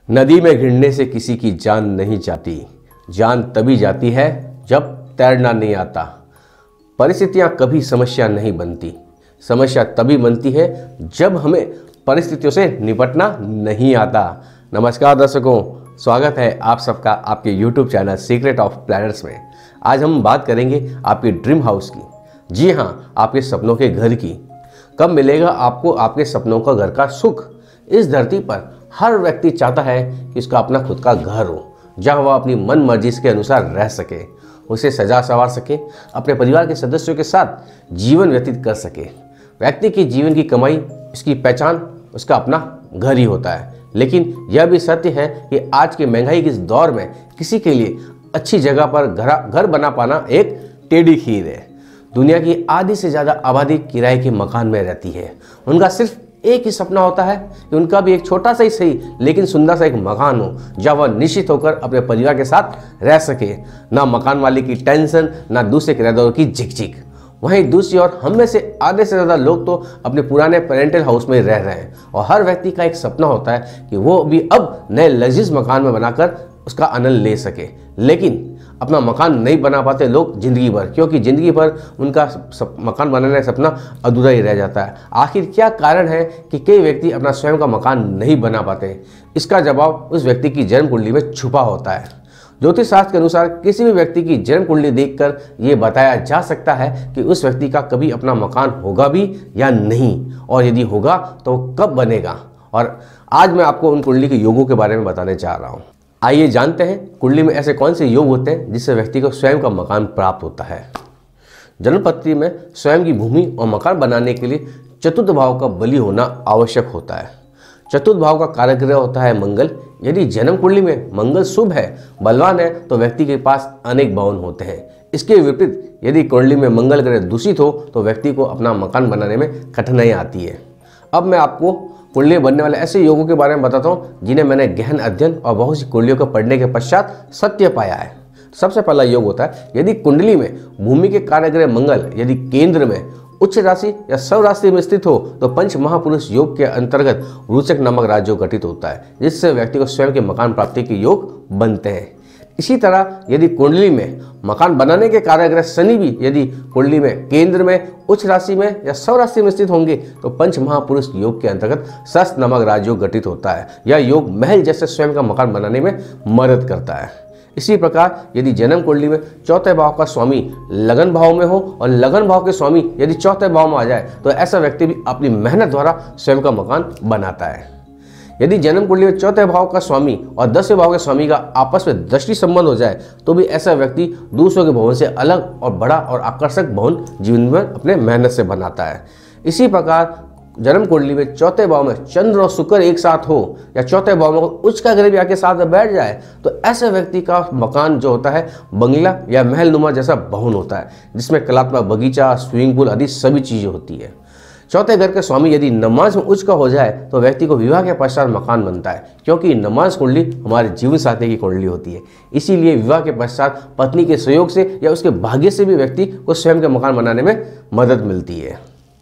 नदी में गिरने से किसी की जान नहीं जाती, जान तभी जाती है जब तैरना नहीं आता। परिस्थितियाँ कभी समस्या नहीं बनती, समस्या तभी बनती है जब हमें परिस्थितियों से निपटना नहीं आता। नमस्कार दर्शकों, स्वागत है आप सबका आपके YouTube channel secret of planets में। आज हम बात करेंगे आपके ड्रीम हाउस की। जी हाँ, आपके सपनों के घर की। कब मिलेगा आपको आपके सपनों का घर का सुख। इस धरती पर हर व्यक्ति चाहता है कि उसका अपना खुद का घर हो, जहाँ वह अपनी मन मर्जी के अनुसार रह सके, उसे सजा संवार सके, अपने परिवार के सदस्यों के साथ जीवन व्यतीत कर सके। व्यक्ति की जीवन की कमाई, इसकी पहचान उसका अपना घर ही होता है। लेकिन यह भी सत्य है कि आज के महंगाई के इस दौर में किसी के लिए अच्छी जगह पर घर बना पाना एक टेढ़ी खीर है। दुनिया की आधी से ज़्यादा आबादी किराए के मकान में रहती है। उनका सिर्फ एक ही सपना होता है कि उनका भी एक छोटा सा ही सही लेकिन सुंदर सा एक मकान हो, जहाँ वह निश्चित होकर अपने परिवार के साथ रह सके। ना मकान वाले की टेंशन, ना दूसरे किराएदारों की झिकझिक। वहीं दूसरी ओर हम में से आधे से ज़्यादा लोग तो अपने पुराने पेरेंटल हाउस में रह रहे हैं, और हर व्यक्ति का एक सपना होता है कि वो भी अब नए लजीज मकान में बनाकर उसका आनंद ले सके। लेकिन अपना मकान नहीं बना पाते लोग जिंदगी भर, क्योंकि जिंदगी भर उनका मकान बनाने का सपना अधूरा ही रह जाता है। आखिर क्या कारण है कि कई व्यक्ति अपना स्वयं का मकान नहीं बना पाते? इसका जवाब उस व्यक्ति की जन्म कुंडली में छुपा होता है। ज्योतिष शास्त्र के अनुसार किसी भी व्यक्ति की जन्म कुंडली देखकर ये बताया जा सकता है कि उस व्यक्ति का कभी अपना मकान होगा भी या नहीं, और यदि होगा तो कब बनेगा। और आज मैं आपको उन कुंडली के योगों के बारे में बताने जा रहा हूँ। आइए जानते हैं कुंडली में ऐसे कौन से योग होते हैं जिससे व्यक्ति को स्वयं का मकान प्राप्त होता है। जन्म पत्री में स्वयं की भूमि और मकान बनाने के लिए चतुर्थ भाव का बलि होना आवश्यक होता है। चतुर्थ भाव का कारक ग्रह होता है मंगल। यदि जन्म कुंडली में मंगल शुभ है, बलवान है, तो व्यक्ति के पास अनेक भवन होते हैं। इसके विपरीत यदि कुंडली में मंगल ग्रह दूषित हो तो व्यक्ति को अपना मकान बनाने में कठिनाई आती है। अब मैं आपको कुंडली बनने वाले ऐसे योगों के बारे में बताता हूँ जिन्हें मैंने गहन अध्ययन और बहुत सी कुंडलियों को पढ़ने के पश्चात सत्य पाया है। सबसे पहला योग होता है, यदि कुंडली में भूमि के कारक मंगल यदि केंद्र में उच्च राशि या स्व राशि में स्थित हो तो पंच महापुरुष योग के अंतर्गत रोचक नामक राजयोग गठित होता है, जिससे व्यक्ति को स्वयं के मकान प्राप्ति के योग बनते हैं। इसी तरह यदि कुंडली में मकान बनाने के कारक ग्रह शनि भी यदि कुंडली में केंद्र में उच्च राशि में या स्व राशि में स्थित होंगे तो पंच महापुरुष योग के अंतर्गत शस्त नामक राजयोग गठित होता है। यह योग महल जैसे स्वयं का मकान बनाने में मदद करता है। इसी प्रकार यदि जन्म कुंडली में चौथे भाव का स्वामी लगन भाव में हो और लगन भाव के स्वामी यदि चौथे भाव में आ जाए तो ऐसा व्यक्ति भी अपनी मेहनत द्वारा स्वयं का मकान बनाता है। यदि जन्म कुंडली में चौथे भाव का स्वामी और 10वें भाव के स्वामी का आपस में दृष्टि संबंध हो जाए तो भी ऐसा व्यक्ति दूसरों के भवन से अलग और बड़ा और आकर्षक भवन जीवन में अपने मेहनत से बनाता है। इसी प्रकार जन्म कुंडली में चौथे भाव में चंद्र और शुक्र एक साथ हो या चौथे भाव में उच्च का ग्रह भी आके साथ बैठ जाए तो ऐसे व्यक्ति का मकान जो होता है बंगला या महल नुमा जैसा भवन होता है, जिसमें कलात्मक बगीचा, स्विमिंग पूल आदि सभी चीज़ें होती है। चौथे घर के स्वामी यदि नमाज में उच्च का हो जाए तो व्यक्ति को विवाह के पश्चात मकान बनता है, क्योंकि नमाज कुंडली हमारे जीवन साथी की कुंडली होती है। इसीलिए विवाह के पश्चात पत्नी के सहयोग से या उसके भाग्य से भी व्यक्ति को स्वयं के मकान बनाने में मदद मिलती है।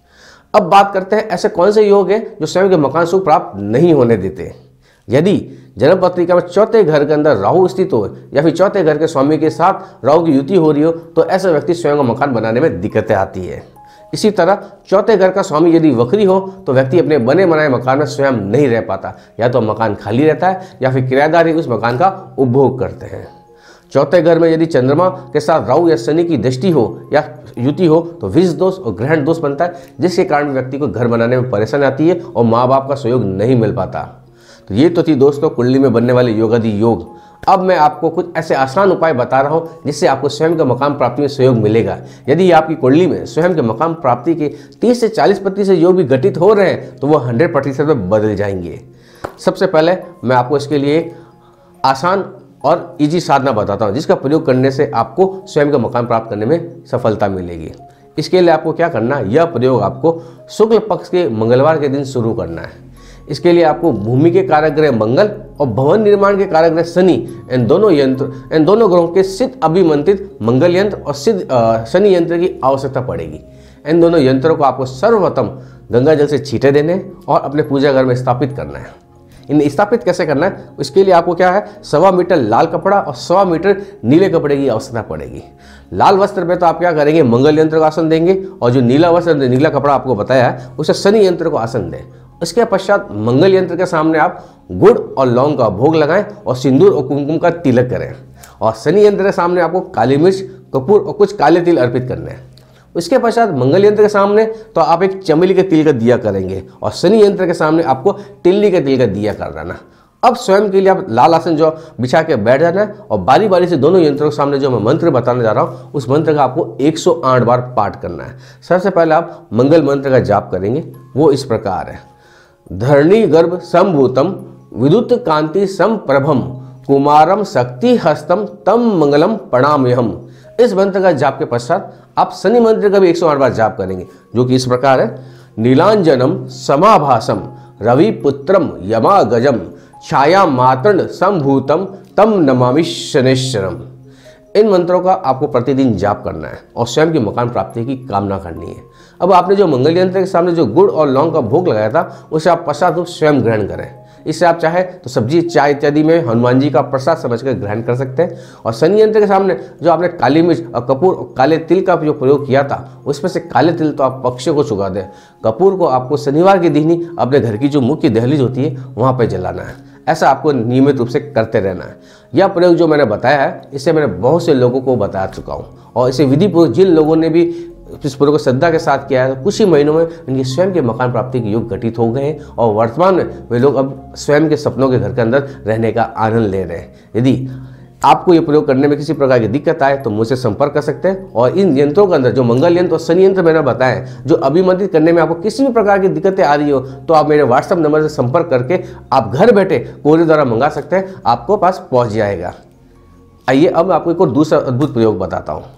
अब बात करते हैं ऐसे कौन से योग हैं जो स्वयं के मकान सुख प्राप्त नहीं होने देते। यदि जन्म पत्रिका में चौथे घर के अंदर राहु स्थित हो या फिर चौथे घर के स्वामी के साथ राहु की युति हो रही हो तो ऐसा व्यक्ति स्वयं का मकान बनाने में दिक्कतें आती है। इसी तरह चौथे घर का स्वामी यदि वक्री हो तो व्यक्ति अपने बने बनाए मकान में स्वयं नहीं रह पाता, या तो मकान खाली रहता है या फिर किराएदार ही उस मकान का उपभोग करते हैं। चौथे घर में यदि चंद्रमा के साथ राहु या शनि की दृष्टि हो या युति हो तो विष दोष और ग्रहण दोष बनता है, जिसके कारण व्यक्ति को घर बनाने में परेशानी आती है और माँ बाप का सहयोग नहीं मिल पाता। तो ये तो थी दोस्तों कुंडली में बनने वाले योगादि योग। अब मैं आपको कुछ ऐसे आसान उपाय बता रहा हूँ जिससे आपको स्वयं के मकान प्राप्ति में सहयोग मिलेगा। यदि आपकी कुंडली में स्वयं के मकान प्राप्ति के 30 से 40% योग भी घटित हो रहे हैं तो वो 100% में बदल जाएंगे। सबसे पहले मैं आपको इसके लिए आसान और इजी साधना बताता हूँ जिसका प्रयोग करने से आपको स्वयं का मकान प्राप्त करने में सफलता मिलेगी। इसके लिए आपको क्या करना है, यह प्रयोग आपको शुक्ल पक्ष के मंगलवार के दिन शुरू करना है। इसके लिए आपको भूमि के कारक ग्रह मंगल और भवन निर्माण के कारक ग्रह शनि, इन दोनों ग्रहों के सिद्ध अभिमंत्रित मंगल यंत्र और सिद्ध शनि यंत्र की आवश्यकता पड़ेगी। इन दोनों यंत्रों को आपको सर्वप्रथम गंगा जल से छींटे देने और अपने पूजा घर में स्थापित करना है। इन्हें स्थापित कैसे करना है, इसके लिए आपको क्या है, 1.25 मीटर लाल कपड़ा और 1.25 मीटर नीले कपड़े की आवश्यकता पड़ेगी। लाल वस्त्र में तो आप क्या करेंगे, मंगल यंत्र को आसन देंगे, और जो नीला वस्त्र, नीला कपड़ा आपको बताया है, उसे शनि यंत्र को आसन दें। इसके पश्चात मंगल यंत्र के सामने आप गुड़ और लौंग का भोग लगाएं और सिंदूर और कुमकुम का तिलक करें। और शनि यंत्र के सामने आपको काली मिर्च, कपूर और कुछ काले तिल अर्पित करने हैं। उसके पश्चात मंगल यंत्र के सामने तो आप एक चमेली के तिल का दिया करेंगे, और शनि यंत्र के सामने आपको तिल्ली के तिल का दिया कर देना। अब स्वयं के लिए आप लाल आसन जो बिछा के बैठ जाना है, और बारी बारी से दोनों यंत्रों के सामने जो मैं मंत्र बताने जा रहा हूँ, उस मंत्र का आपको 108 बार पाठ करना है। सबसे पहले आप मंगल मंत्र का जाप करेंगे, वो इस प्रकार है। धरणी गर्भ संभूतम विद्युत कांति संप्रभम कुमारम शक्ति हस्तम तम मंगलम प्रणाम्यहम। इस मंत्र का जाप के पश्चात आप शनि मंत्र का भी 108 बार जाप करेंगे, जो कि इस प्रकार है। नीलांजनम समाभासम रवि पुत्रम यमागजम छाया मातृ संभूतम तम नमामि शनेश्वरम। इन मंत्रों का आपको प्रतिदिन जाप करना है और स्वयं की मकान प्राप्ति की कामना करनी है। अब आपने जो मंगल यंत्र के सामने जो गुड़ और लौंग का भोग लगाया था, उसे आप प्रसाद रूप स्वयं ग्रहण करें। इससे आप चाहे तो सब्जी, चाय इत्यादि में हनुमान जी का प्रसाद समझकर ग्रहण कर सकते हैं। और शनि यंत्र के सामने जो आपने काली मिर्च और कपूर और काले तिल का जो प्रयोग किया था, उसमें से काले तिल तो आप पक्षियों को चुका दें। कपूर को आपको शनिवार के दिन ही अपने घर की जो मुख्य दहलीज होती है वहाँ पर जलाना है। ऐसा आपको नियमित रूप से करते रहना है। यह प्रयोग जो मैंने बताया है, इससे मैंने बहुत से लोगों को बता चुका हूँ, और इसे विधिपूर्वक जिन लोगों ने भी इस प्रयोग को श्रद्धा के साथ किया है, तो कुछ ही महीनों में उनकी स्वयं के मकान प्राप्ति के योग घटित हो गए हैं, और वर्तमान में वे लोग अब स्वयं के सपनों के घर के अंदर रहने का आनंद ले रहे हैं। यदि आपको ये प्रयोग करने में किसी प्रकार की दिक्कत आए तो मुझसे संपर्क कर सकते हैं। और इन यंत्रों के अंदर जो मंगल यंत्र और शनि यंत्र मैंने बताए, जो अभिमंत्रित करने में आपको किसी भी प्रकार की दिक्कतें आ रही हो, तो आप मेरे व्हाट्सएप नंबर से संपर्क करके आप घर बैठे कोरियर द्वारा मंगा सकते हैं, आपको पास पहुंच जाएगा। आइए अब आपको एक और दूसरा अद्भुत प्रयोग बताता हूँ।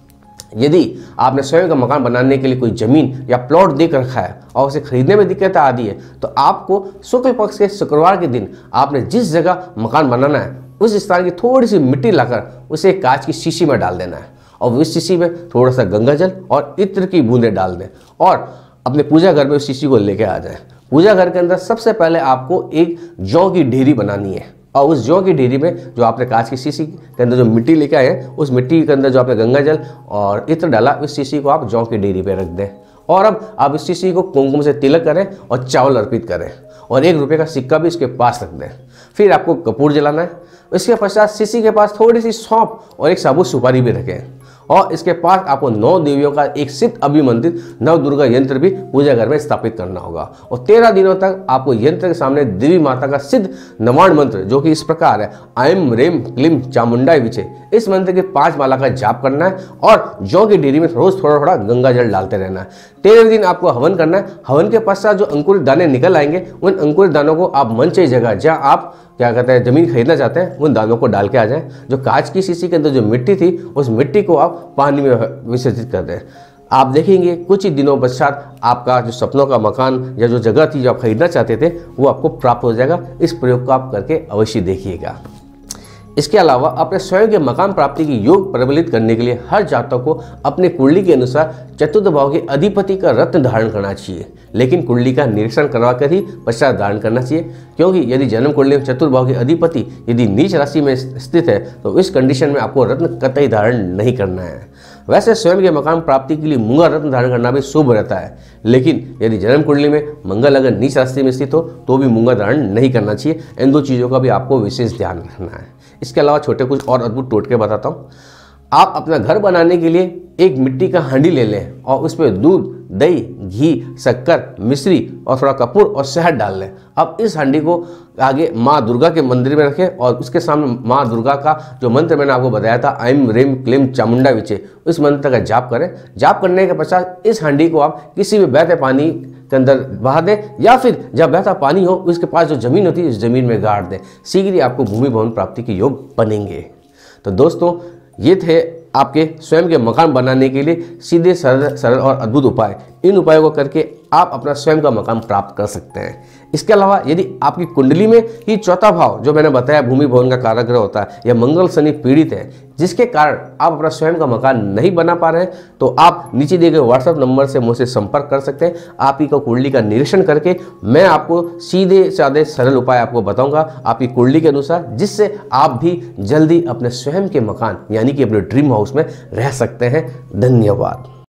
यदि आपने स्वयं का मकान बनाने के लिए कोई जमीन या प्लॉट देख रखा है और उसे खरीदने में दिक्कत आ रही है, तो आपको शुक्ल पक्ष के शुक्रवार के दिन आपने जिस जगह मकान बनाना है, उस स्थान की थोड़ी सी मिट्टी लाकर उसे कांच की शीशी में डाल देना है, और उस शीशी में थोड़ा सा गंगा जल और इत्र की बूंदें डाल दें, और अपने पूजा घर में उस शीशी को लेके आ जाएं। पूजा घर के अंदर सबसे पहले आपको एक जौ की ढेरी बनानी है, और उस जौ की ढेरी में जो आपने कांच की शीशी के अंदर जो मिट्टी लेके आए हैं, उस मिट्टी के अंदर जो आपने गंगा जल और इत्र डाला, उस शीशी को आप जौ की ढेरी पे रख दें। और अब आप इस शीशी को कुमकुम से तिलक करें और चावल अर्पित करें, और 1 रुपये का सिक्का भी इसके पास रख दें। फिर आपको कपूर जलाना है। इसके पश्चात शीशी के पास थोड़ी सी सौंफ और एक साबुत सुपारी भी रखें, और इसके पास आपको 9 देवियों का एक सिद्ध अभिमंत्रित नव दुर्गा यंत्र भी पूजा घर में स्थापित करना होगा। और 13 दिनों तक आपको यंत्र के सामने देवी माता का सिद्ध नवाण मंत्र, जो कि इस प्रकार है, ऐं ह्रीं क्लीं चामुंडाय विचे, इस मंत्र के 5 माला का जाप करना है, और जौ की डेरी में रोज थोड़ा थोड़ा गंगा जल डालते रहना है। 13वें दिन आपको हवन करना है। हवन के पश्चात जो अंकुरित दाने निकल आएंगे, उन अंकुरित दानों को आप मन चाहिए जगह जहाँ आप क्या कहते हैं जमीन खरीदना चाहते हैं, उन दानों को डाल के आ जाएं। जो कांच की शीशी के अंदर जो मिट्टी थी, उस मिट्टी को आप पानी में विसर्जित कर दें। आप देखेंगे कुछ ही दिनों पश्चात आपका जो सपनों का मकान या जो जगह थी जो आप खरीदना चाहते थे, वो आपको प्राप्त हो जाएगा। इस प्रयोग को आप करके अवश्य देखिएगा। इसके अलावा अपने स्वयं के मकान प्राप्ति की योग प्रबलित करने के लिए हर जातक को अपने कुंडली के अनुसार चतुर्थ भाव के अधिपति का रत्न धारण करना चाहिए, लेकिन कुंडली का निरीक्षण करवा कर ही पश्चात धारण करना चाहिए। क्योंकि यदि जन्म कुंडली में चतुर्थ भाव के अधिपति यदि नीच राशि में स्थित है, तो इस कंडीशन में आपको रत्न कतई धारण नहीं करना है। वैसे स्वयं के मकान प्राप्ति के लिए मूंगा रत्न धारण करना भी शुभ रहता है, लेकिन यदि जन्म कुंडली में मंगल अगर नीच राशि में स्थित हो तो भी मूंगा धारण नहीं करना चाहिए। इन 2 चीज़ों का भी आपको विशेष ध्यान रखना है। इसके अलावा छोटे कुछ और अद्भुत टोटके बताता हूँ। आप अपना घर बनाने के लिए एक मिट्टी का हांडी ले लें और उसमें दूध, दही, घी, शक्कर, मिश्री और थोड़ा कपूर और शहद डाल लें। अब इस हांडी को आगे माँ दुर्गा के मंदिर में रखें और उसके सामने माँ दुर्गा का जो मंत्र मैंने आपको बताया था, ऐं ह्रीं क्लीं चामुंडा विचे, उस मंत्र का जाप करें। जाप करने के पश्चात इस हांडी को आप किसी भी बहते पानी के अंदर बहा दें, या फिर जब बहता पानी हो उसके पास जो जमीन होती है उस जमीन में गाड़ दें। शीघ्र ही आपको भूमि भवन प्राप्ति के योग बनेंगे। तो दोस्तों, ये थे आपके स्वयं के मकान बनाने के लिए सीधे सरल और अद्भुत उपाय। इन उपायों को करके आप अपना स्वयं का मकान प्राप्त कर सकते हैं। इसके अलावा यदि आपकी कुंडली में ही चौथा भाव जो मैंने बताया भूमि भवन का कारक ग्रह होता है या मंगल शनि पीड़ित है, जिसके कारण आप अपना स्वयं का मकान नहीं बना पा रहे हैं, तो आप नीचे दिए गए व्हाट्सएप नंबर से मुझसे संपर्क कर सकते हैं। आप ही का कुंडली का निरीक्षण करके मैं आपको सीधे साधे सरल उपाय आपको बताऊंगा आपकी कुंडली के अनुसार, जिससे आप भी जल्दी अपने स्वयं के मकान यानी कि अपने ड्रीम हाउस में रह सकते हैं। धन्यवाद।